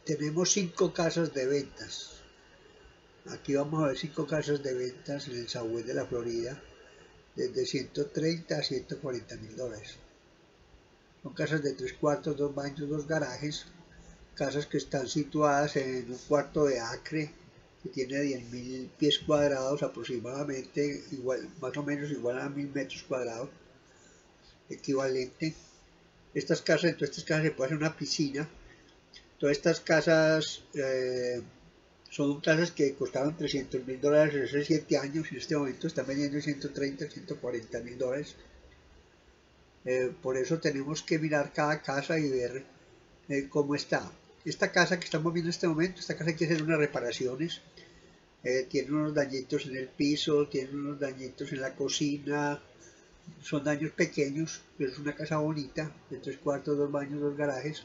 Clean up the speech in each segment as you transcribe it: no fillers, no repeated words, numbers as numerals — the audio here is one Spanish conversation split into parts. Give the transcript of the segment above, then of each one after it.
Tenemos 5 casas de ventas. Aquí vamos a ver 5 casas de ventas en el Southwest de la Florida, desde 130 a 140 mil dólares. Son casas de 3 cuartos, 2 baños, 2 garajes, casas que están situadas en un cuarto de acre, que tiene 10.000 pies cuadrados aproximadamente, igual, más o menos igual a 1.000 metros cuadrados, equivalente. Estas casas, en todas estas casas se puede hacer una piscina. Todas estas casas son casas que costaban 300 mil dólares hace 7 años y en este momento están vendiendo 130, 140 mil dólares. Por eso tenemos que mirar cada casa y ver cómo está. Esta casa que estamos viendo en este momento, esta casa hay que hacer unas reparaciones. Tiene unos dañitos en el piso, tiene unos dañitos en la cocina. Son daños pequeños, pero es una casa bonita, de 3 cuartos, 2 baños, 2 garajes.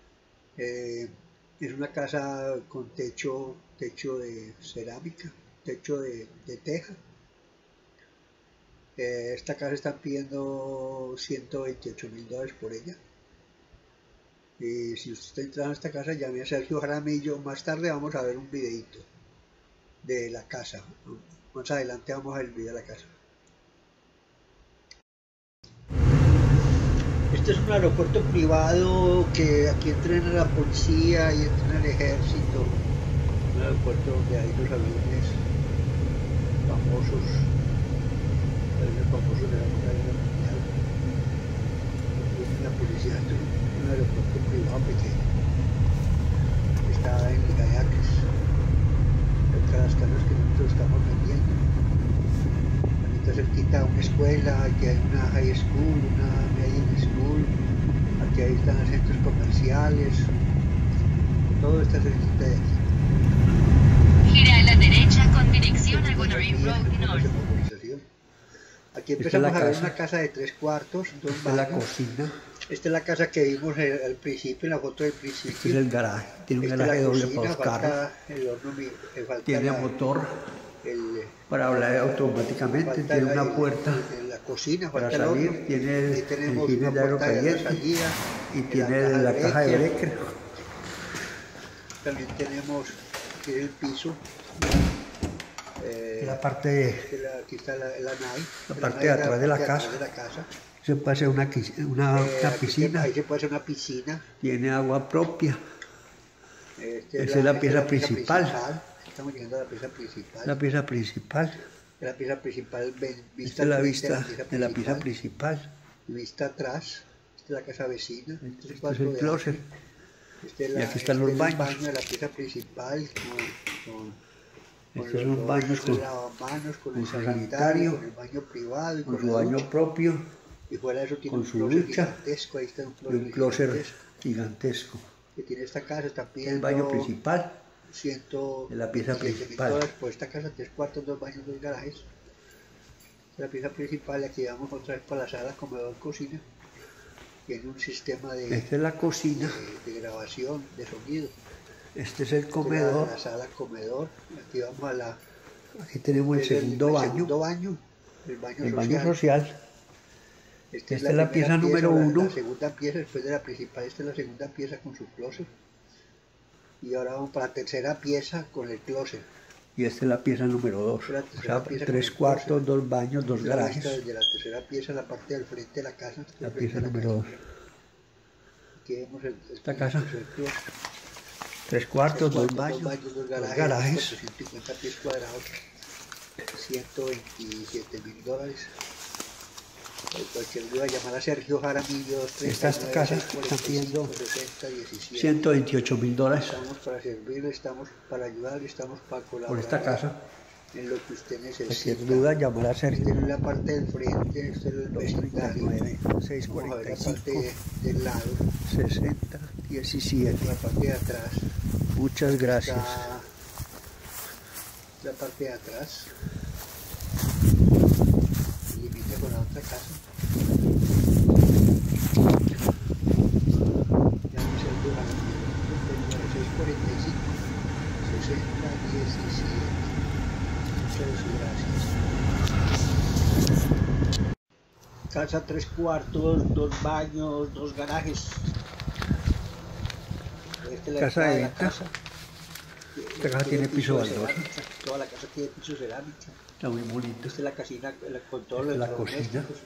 Es una casa con techo de cerámica, techo de teja. Esta casa están pidiendo 128 mil dólares por ella. Y si usted está entrando a esta casa, llame a Sergio Jaramillo. Más tarde vamos a ver un videito de la casa. Más adelante vamos a ver el video de la casa. Este es un aeropuerto privado que aquí entrena la policía y entrena el ejército. Un aeropuerto donde hay los aviones famosos de la Segunda Guerra Mundial. La policía es un aeropuerto privado pequeño. Está en Guayaquil, cerca de las casas que nosotros estamos vendiendo. Está cerquita a una escuela, aquí hay una high school, una middle school, aquí ahí están los centros comerciales, todo está cerquita de aquí. Gira a la derecha con dirección a Gonorrhea Road North. Aquí empezamos a ver una casa de 3 cuartos, 2 baños. Esta es la cocina. Esta es la casa que vimos al principio, en la foto del principio. Este es el garaje, tiene un garaje doble para los carros. Tiene motor para hablar automáticamente, tiene una puerta la cocina, para salir, tiene engines de aire caliente y tiene la caja de breaker. También tenemos aquí el piso. La parte aquí está la nave. La parte de atrás de la casa. Se puede hacer una piscina. Ahí se puede hacer una piscina. Tiene agua propia. Esa es la pieza principal. Estamos llegando a la pieza principal. La pieza principal. La pieza principal, esta es la vista de la pieza principal. Vista atrás. Esta es la casa vecina. Este es el closet. Y aquí están los baños. El baño de la pieza principal Estos son baños con lavamanos, con el sanitario, con el baño privado y con su baño propio, y fuera de eso tiene con su ducha gigantesco. Ahí está un closet gigantesco. Que tiene esta casa, está pidiendo el baño principal de la pieza principal. Por esta casa, 3 cuartos, 2 baños, 2 garajes. La pieza principal, aquí vamos otra vez para la sala, comedor, cocina. Tiene un sistema de, esta es la cocina, de grabación, de sonido. Este es el comedor. La sala comedor. Aquí vamos a la. Aquí tenemos el segundo baño. El baño social. Esta es la pieza número 1. La segunda pieza después de la principal. Esta es la segunda pieza con su closet. Y ahora vamos para la tercera pieza con el closet. Y esta es la pieza número 2. O sea, 3 cuartos, 2 baños, 2 garajes. Desde la tercera pieza, la parte del frente de la casa. La pieza número 2. Aquí vemos esta casa. 3 cuartos, 2 baños, 2 garajes. 450 pies cuadrados, 127 mil dólares. Cualquier duda, llamar a Sergio Jaramillo. Esta casa está pidiendo 128 mil dólares. Estamos para servirle, estamos para ayudar, estamos para colaborar. Por esta casa. En lo que usted necesita. Cualquier duda, llamar a Sergio. Esta es la parte del frente, este es el vecindario. 645. Vamos a ver la parte del lado. 60, 17. La parte de atrás. Muchas gracias. La parte de atrás. Limite con la otra casa. Ya no sé el lugar. 645 60 17. Muchas gracias. Casa 3 cuartos, 2 baños, 2 garajes. casa de venta. Esta casa tiene piso baldoso. Toda la casa tiene piso cerámica. Está muy bonito. Esta es la cocina con todos los electrodomésticos.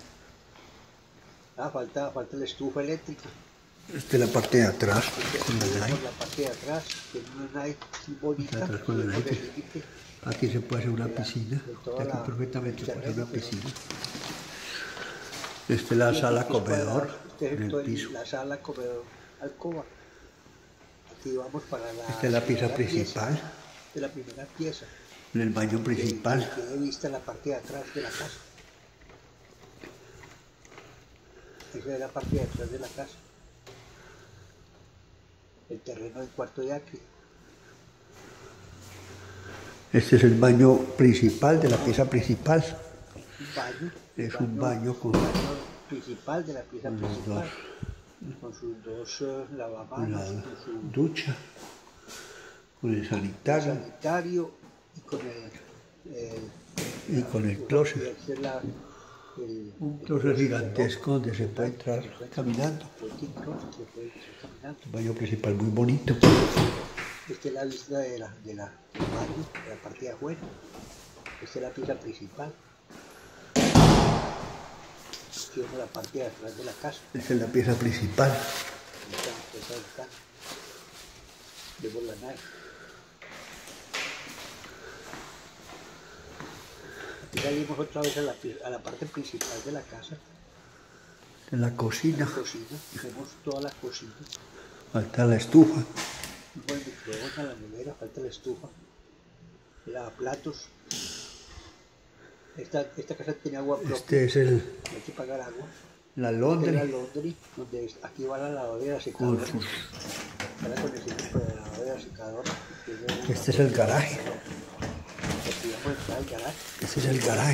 Falta la estufa eléctrica. Esta es la parte de atrás con la night. La parte de atrás tiene una night bonita. Atrás con la night. Aquí se puede hacer una piscina. Aquí perfectamente se puede hacer una piscina. Esta es la sala comedor en el piso. La sala comedor alcoba. Aquí vamos para la. Esta es la pieza principal. Esta es la primera pieza. En el baño principal. Tiene vista la parte de atrás de la casa. Esa es la parte de atrás de la casa. El terreno del cuarto de aquí. Este es el baño principal de la pieza principal. Es un baño con principal de la pieza principal. Con sus dos lavamanos, con con su ducha, con el sanitario y con el closet. Un closet gigantesco donde se puede entrar caminando. Un baño principal muy bonito. Esta es la vista de la baño, de la parte de afuera. Esta es la pieza principal. Tiene la parte de atrás de la casa. Esta es la pieza principal. Esta está. Vemos la nave. Aquí salimos otra vez a la parte principal de la casa. En la cocina. Vemos toda la cocina. Falta la estufa. Bueno, microondas, la nevera, falta la estufa. El lavaplatos. Esta casa tiene agua propia. Este es el. No hay que pagar agua. La laundry. La laundry, donde aquí va la lavadora secadora. Con el cilindro de la lavadora secadora. Este es el garaje. Aquí vamos a entrar al garaje. Este es el garaje.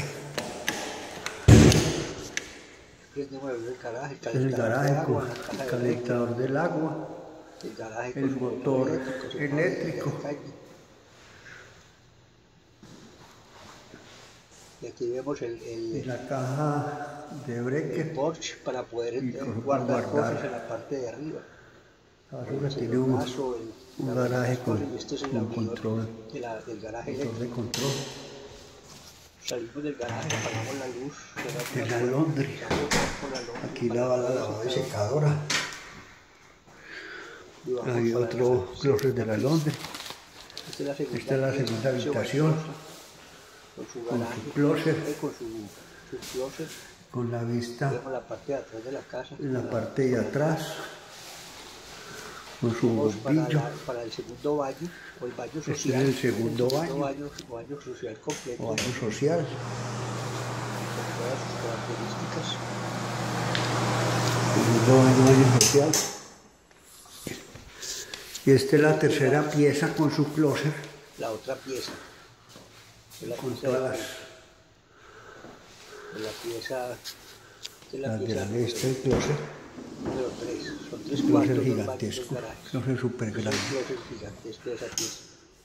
Prendemos el garaje. Este es el garaje con el calentador del agua. El garaje el motor eléctrico. Y aquí vemos la caja de breaker. El Porsche para poder guardar cosas en la parte de arriba. Ahora tiene un garaje con control. Del garaje de control. Salimos del garaje, apagamos la luz. De la laundry. Aquí lava la lavadora y secadora. Hay otro closet de la laundry. Esta es la segunda habitación. Con su closet. Con la vista. Vemos la parte de atrás de la casa. En la parte de atrás. Con su bombillo. Para el segundo baño, o el baño social. Este es el segundo baño. Baño social completo. O baño social. Con todas sus características. Segundo baño social. Y esta es la tercera pieza con su closet. La otra pieza. Con todas las. La pieza. La de la este closet. Número 3. Son 3 closet gigantesco. Closet súper grande. Gigantesco esa pieza.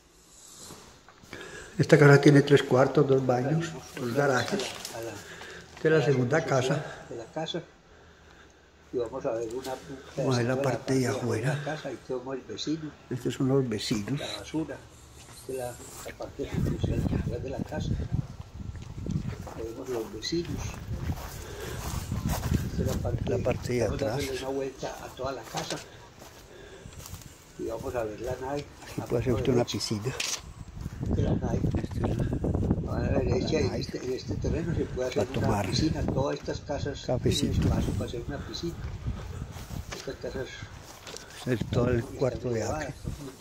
Esta casa tiene 3 cuartos, 2 baños, 2 garajes. Esta es la segunda casa. De la casa. Y vamos a ver vamos a ver la parte de afuera. Ahí tenemos el vecino. Estos son los vecinos. La basura. Esta es la parte social de la casa. Ahí vemos los vecinos. Esta es la parte de atrás. Vamos a darle una vuelta a toda la casa. Y vamos a ver la nave. Aquí puede hacer usted una piscina. La nave. A la derecha, en este terreno se puede hacer una piscina. Todas estas casas tienen espacio para hacer una piscina. Estas casas. Es todo el cuarto de acá.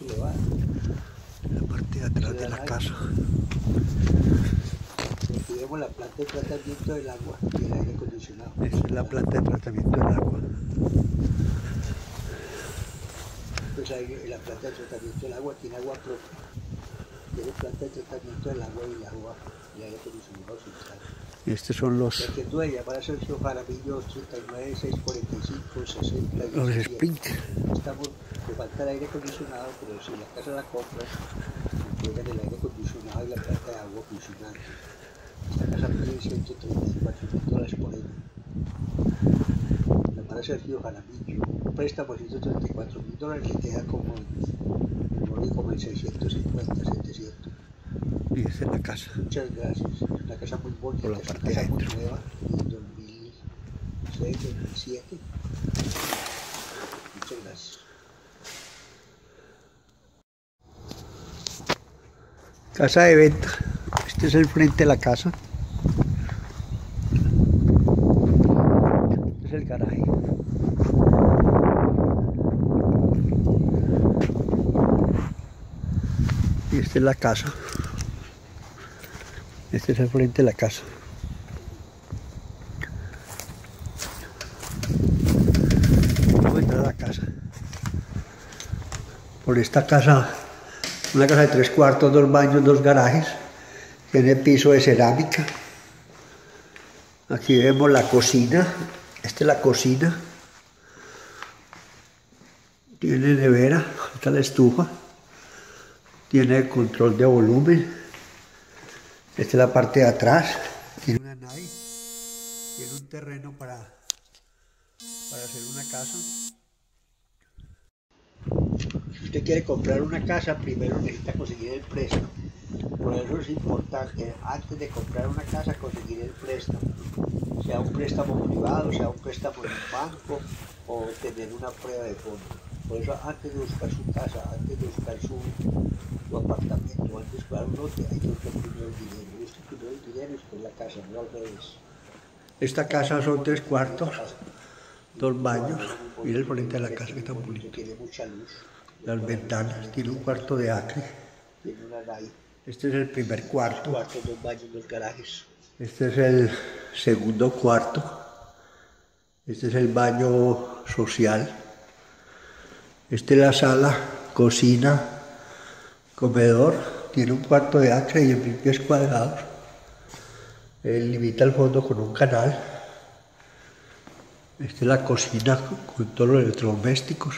La parte de atrás de la casa. Aquí vemos la planta de tratamiento del agua y el aire acondicionado. Esta es la planta de tratamiento del agua. Pues ahí, la planta de tratamiento del agua tiene agua propia. Tiene planta de tratamiento del agua y el agua y aire acondicionado central. Y estos son los. Que tú de llamar a Sergio Jaramillo 39 645 60. Los Sprint. Le falta el aire acondicionado, pero si la casa la compras, entregan el aire acondicionado y la planta de agua funcionante. Esta casa tiene $135,000 por año. Llamar a Sergio Jaramillo un préstamo de $134.000, le queda como en 650, 700. Y esa es la casa. Muchas gracias. Es una casa muy bonita, Por la es parte una casa muy adentro. nueva, del 2006, 2007. Muchas gracias. Casa de venta. Este es el frente de la casa. Este es el garaje. Y esta es la casa. Este es el frente de la casa. Vamos a entrar a la casa. Por esta casa, una casa de 3 cuartos, 2 baños, 2 garajes. Tiene piso de cerámica. Aquí vemos la cocina. Esta es la cocina. Tiene nevera. Esta es la estufa. Tiene control de volumen. Esta es la parte de atrás. Tiene una nave. Tiene un terreno para hacer una casa. Si usted quiere comprar una casa, primero necesita conseguir el préstamo. Por eso es importante, antes de comprar una casa, conseguir el préstamo. Sea un préstamo privado, sea un préstamo de un banco o tener una prueba de fondo. Por eso antes de buscar su casa, antes de buscar su apartamento, antes de buscar un lote, hay que buscar primero el dinero. Busca primero el dinero y después la casa, no al revés. Esta casa son 3 cuartos, 2 baños. Mira el frente de la casa que está bonito. Tiene mucha luz. Las ventanas, tiene un cuarto de acre. Tiene una nave. Este es el primer cuarto. 2 baños, 2 garajes. Este es el segundo cuarto. Este es el baño social. Esta es la sala, cocina, comedor. Tiene un cuarto de acre y en pies cuadrados. Limita el fondo con un canal. Esta es la cocina con todos los electrodomésticos.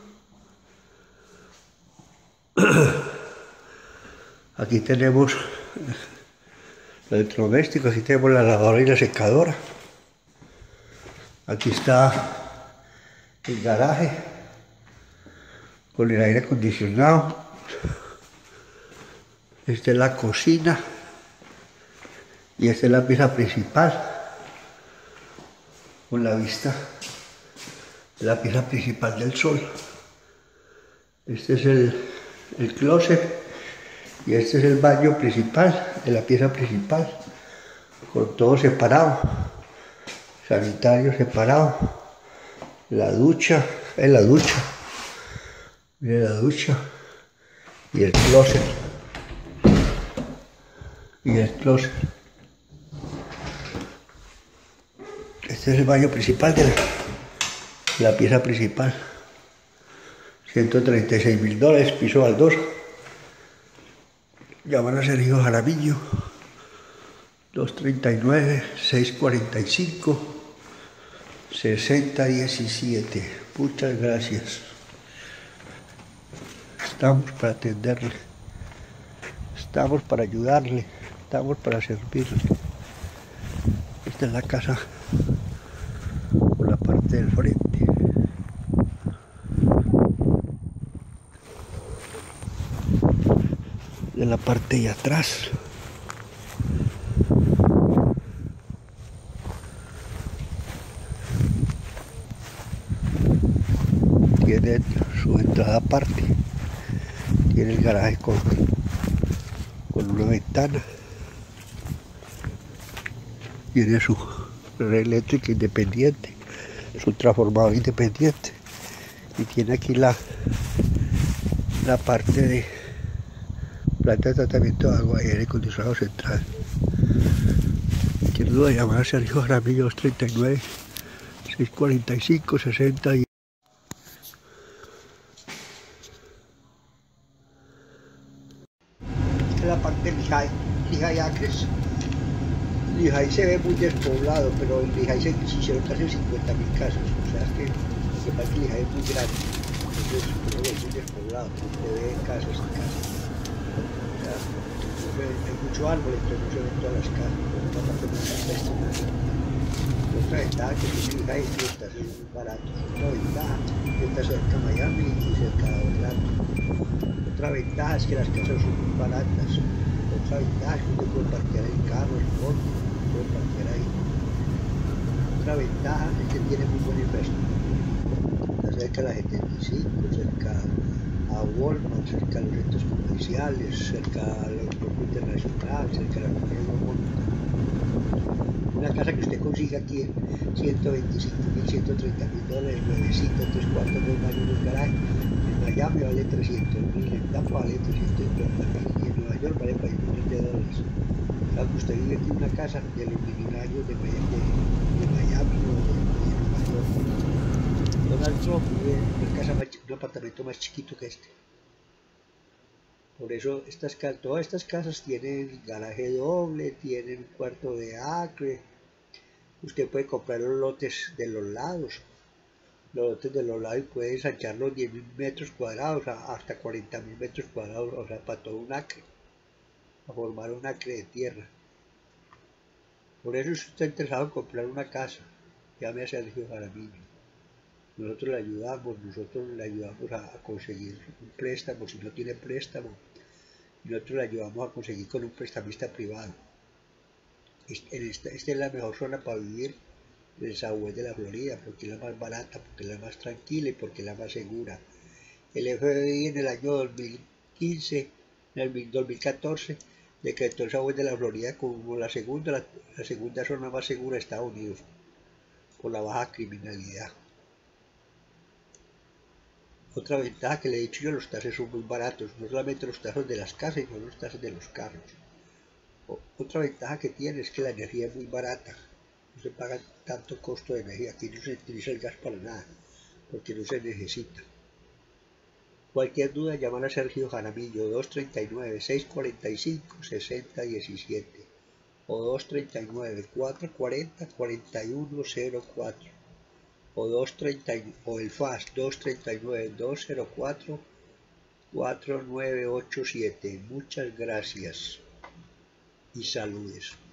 Aquí tenemos los electrodomésticos, aquí tenemos la lavadora y la secadora. Aquí está el garaje con el aire acondicionado. Esta es la cocina y esta es la pieza principal con la vista de la pieza principal del sol. Este es el closet y este es el baño principal de la pieza principal con todo separado, sanitario separado, la ducha, la ducha, mire la ducha y el closet y el closet. Este es el baño principal de la pieza principal. $136.000, piso baldoso. Llaman a Sergio Jaramillo, 239-645-6017. Muchas gracias. Estamos para atenderle, estamos para ayudarle, estamos para servirle. Esta es la casa por la parte del frente. De la parte de atrás. Tiene su entrada aparte. Tiene el garaje con una ventana. Tiene su red eléctrica independiente, su transformador independiente. Y tiene aquí la parte de planta de tratamiento de agua y aire acondicionado central. Quiero llamar a Sergio Jaramillo, 239-645-60. Esta es la parte de Lijay Acres. Lijay se ve muy despoblado, pero en Lijay se hicieron casi 50.000 casas. O sea que Lijay es muy grande. Entonces, pero es muy despoblado. Se ve casas y casas. Hay mucho árbol, entonces no se ven todas las casas, pero una parte muy Otra ventaja que tiene High es que estas son muy baratos. Otra ventaja que está cerca de Miami y cerca de Orlando. Otra ventaja es que las casas son muy baratas. Otra ventaja es que usted puede parquear el carro, el bote, puede parquear ahí. Otra ventaja es que tiene muy buena infraestructura. Está cerca de la 75, cerca a Walmart, cerca de los centros comerciales, cerca al aeropuerto internacional, cerca de la metropolitana. Una casa que usted consiga aquí en $125.000, $130.000, nuevecita, 3 cuartos, 2 baños, 2 garajes. En Miami vale $300.000, en Tampa vale $350.000 y en Nueva York vale $1 millón. Claro que usted vive aquí en una casa de los millonarios de Miami o de Nueva York. Donald Trump vive en una casa un apartamento más chiquito que este. Por eso todas estas casas tienen garaje doble, tienen un cuarto de acre. Usted puede comprar los lotes de los lados. Los lotes de los lados y puede ensanchar los 10.000 metros cuadrados hasta 40.000 metros cuadrados, o sea, para todo un acre, para formar un acre de tierra. Por eso si usted está interesado en comprar una casa, llame a Sergio Jaramillo. Nosotros le ayudamos a conseguir un préstamo, si no tiene préstamo. Nosotros le ayudamos a conseguir con un prestamista privado. Esta es la mejor zona para vivir en el Southwest de la Florida, porque es la más barata, porque es la más tranquila y porque es la más segura. El FBI en el año 2015, en el 2014, decretó el Southwest de la Florida como la segunda zona más segura de Estados Unidos, por la baja criminalidad. Otra ventaja que le he dicho yo, los taxes son muy baratos, no solamente los taxes de las casas, sino los taxes de los carros. Otra ventaja que tiene es que la energía es muy barata, no se paga tanto costo de energía, aquí no se utiliza el gas para nada, porque no se necesita. Cualquier duda, llamar a Sergio Jaramillo, 239-645-6017 o 239-440-4104 o el FAS 239-204-4987. Muchas gracias y saludes.